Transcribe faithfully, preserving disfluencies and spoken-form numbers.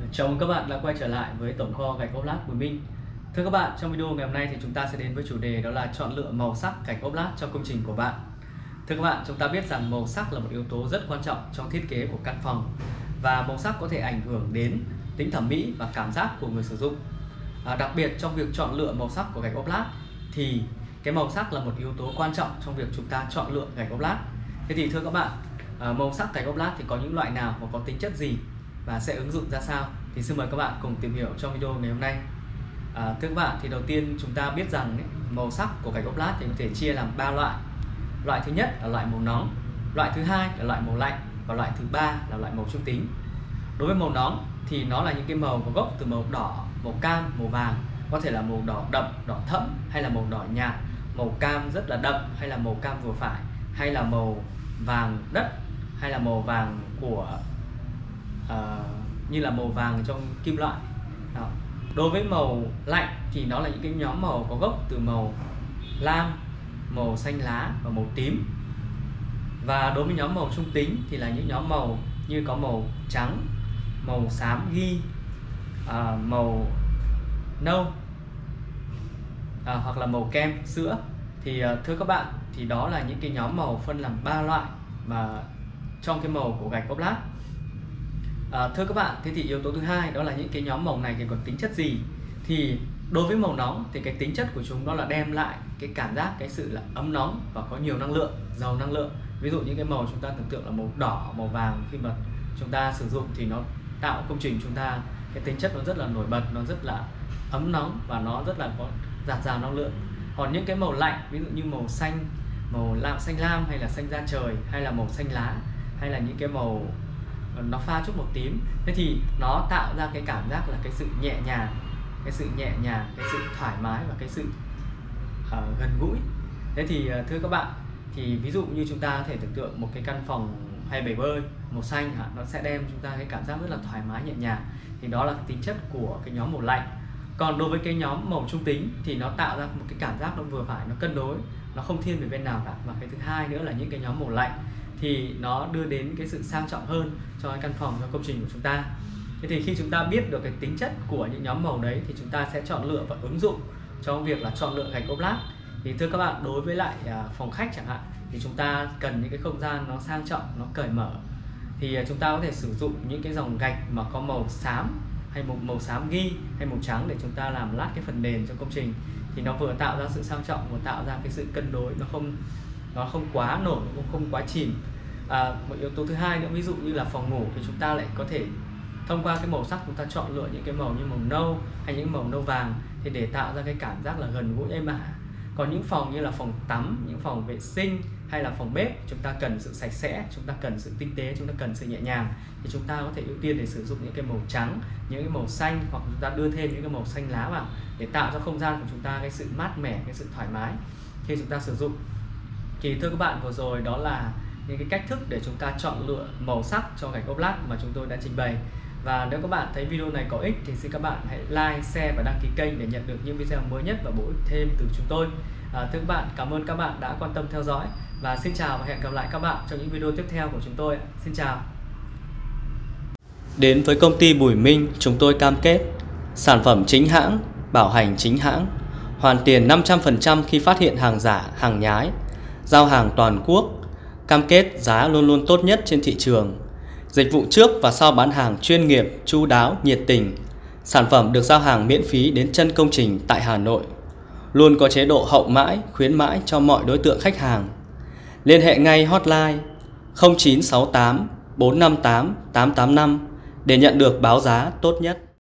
Chào mừng các bạn đã quay trở lại với tổng kho gạch ốp lát Bùi Minh. Thưa các bạn, trong video ngày hôm nay thì chúng ta sẽ đến với chủ đề đó là chọn lựa màu sắc gạch ốp lát cho công trình của bạn. Thưa các bạn, chúng ta biết rằng màu sắc là một yếu tố rất quan trọng trong thiết kế của căn phòng, và màu sắc có thể ảnh hưởng đến tính thẩm mỹ và cảm giác của người sử dụng. À, đặc biệt trong việc chọn lựa màu sắc của gạch ốp lát thì cái màu sắc là một yếu tố quan trọng trong việc chúng ta chọn lựa gạch ốp lát. Thế thì thưa các bạn, à, màu sắc gạch ốp lát thì có những loại nào và có tính chất gì và sẽ ứng dụng ra sao, thì xin mời các bạn cùng tìm hiểu trong video ngày hôm nay. À, thưa các bạn, thì đầu tiên chúng ta biết rằng ấy, màu sắc của gạch ốp lát thì có thể chia làm ba loại. Loại thứ nhất là loại màu nóng, loại thứ hai là loại màu lạnh, và loại thứ ba là loại màu trung tính. Đối với màu nóng thì nó là những cái màu có gốc từ màu đỏ, màu cam, màu vàng, có thể là màu đỏ đậm, đỏ thẫm, hay là màu đỏ nhạt, màu cam rất là đậm, hay là màu cam vừa phải, hay là màu vàng đất, hay là màu vàng của uh, như là màu vàng trong kim loại. Đó. Đối với màu lạnh thì nó là những cái nhóm màu có gốc từ màu lam, màu xanh lá và màu tím. Và đối với nhóm màu trung tính thì là những nhóm màu như có màu trắng, màu xám ghi, à, màu nâu, à, hoặc là màu kem sữa. Thì à, thưa các bạn, thì đó là những cái nhóm màu phân làm ba loại mà trong cái màu của gạch ốp lát. À, thưa các bạn, thế thì yếu tố thứ hai đó là những cái nhóm màu này thì có tính chất gì? Thì đối với màu nóng thì cái tính chất của chúng đó là đem lại cái cảm giác, cái sự là ấm nóng và có nhiều năng lượng, giàu năng lượng. Ví dụ những cái màu chúng ta tưởng tượng là màu đỏ, màu vàng, khi mà chúng ta sử dụng thì nó tạo công trình chúng ta cái tính chất nó rất là nổi bật, nó rất là ấm nóng và nó rất là có dạt dào năng lượng. Còn những cái màu lạnh, ví dụ như màu xanh, màu lam, xanh lam, hay là xanh da trời, hay là màu xanh lá, hay là những cái màu nó pha chút màu tím, thế thì nó tạo ra cái cảm giác là cái sự nhẹ nhàng, cái sự nhẹ nhàng, cái sự thoải mái và cái sự uh, gần gũi. Thế thì uh, thưa các bạn, thì ví dụ như chúng ta có thể tưởng tượng một cái căn phòng hay bể bơi màu xanh hả, nó sẽ đem chúng ta cái cảm giác rất là thoải mái nhẹ nhàng, thì đó là tính chất của cái nhóm màu lạnh. Còn đối với cái nhóm màu trung tính thì nó tạo ra một cái cảm giác nó vừa phải, nó cân đối, nó không thiên về bên nào cả. Và cái thứ hai nữa là những cái nhóm màu lạnh thì nó đưa đến cái sự sang trọng hơn cho cái căn phòng, cho công trình của chúng ta. Thế thì khi chúng ta biết được cái tính chất của những nhóm màu đấy thì chúng ta sẽ chọn lựa và ứng dụng trong việc là chọn lựa gạch ốp lát. Thì thưa các bạn, đối với lại phòng khách chẳng hạn thì chúng ta cần những cái không gian nó sang trọng, nó cởi mở, thì chúng ta có thể sử dụng những cái dòng gạch mà có màu xám, hay một màu xám ghi, hay màu trắng để chúng ta làm lát cái phần nền cho công trình. Thì nó vừa tạo ra sự sang trọng, vừa tạo ra cái sự cân đối, nó không nó không quá nổi, cũng không quá chìm. À, một yếu tố thứ hai nữa, ví dụ như là phòng ngủ thì chúng ta lại có thể thông qua cái màu sắc chúng ta chọn lựa những cái màu như màu nâu hay những màu nâu vàng, thì để tạo ra cái cảm giác là gần gũi êm ả. Còn những phòng như là phòng tắm, những phòng vệ sinh hay là phòng bếp, chúng ta cần sự sạch sẽ, chúng ta cần sự tinh tế, chúng ta cần sự nhẹ nhàng, thì chúng ta có thể ưu tiên để sử dụng những cái màu trắng, những cái màu xanh, hoặc chúng ta đưa thêm những cái màu xanh lá vào để tạo cho không gian của chúng ta cái sự mát mẻ, cái sự thoải mái khi chúng ta sử dụng. Thì thưa các bạn, vừa rồi đó là những cái cách thức để chúng ta chọn lựa màu sắc cho gạch ốp lát mà chúng tôi đã trình bày. Và nếu các bạn thấy video này có ích thì xin các bạn hãy like, share và đăng ký kênh để nhận được những video mới nhất và bổ ích thêm từ chúng tôi. À, thưa các bạn, cảm ơn các bạn đã quan tâm theo dõi, và xin chào và hẹn gặp lại các bạn trong những video tiếp theo của chúng tôi. Xin chào. Đến với công ty Bùi Minh, chúng tôi cam kết sản phẩm chính hãng, bảo hành chính hãng, hoàn tiền năm trăm phần trăm khi phát hiện hàng giả, hàng nhái, giao hàng toàn quốc, cam kết giá luôn luôn tốt nhất trên thị trường, dịch vụ trước và sau bán hàng chuyên nghiệp, chu đáo, nhiệt tình. Sản phẩm được giao hàng miễn phí đến chân công trình tại Hà Nội, luôn có chế độ hậu mãi, khuyến mãi cho mọi đối tượng khách hàng. Liên hệ ngay hotline không chín sáu tám bốn năm tám tám tám năm để nhận được báo giá tốt nhất.